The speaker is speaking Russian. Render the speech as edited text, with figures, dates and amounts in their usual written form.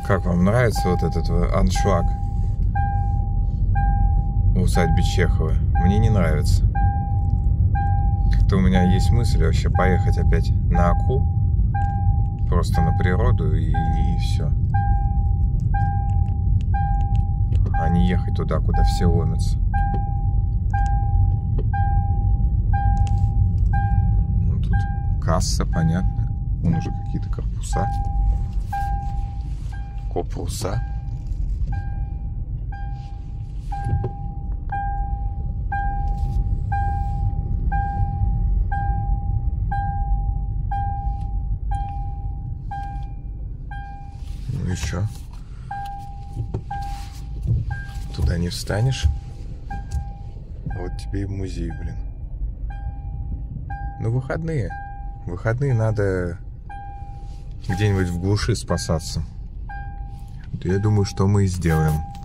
Как вам нравится вот этот аншлаг в усадьбе Чехова? Мне не нравится. Как-то у меня есть мысль вообще поехать опять на Аку, просто на природу и все. А не ехать туда, куда все ломятся. Ну, тут касса, понятно. Вон уже какие-то корпуса. Корпуса. Ну еще. Туда не встанешь. Вот тебе и музей, блин. Ну, выходные. Выходные надо где-нибудь в глуши спасаться. Я думаю, что мы и сделаем.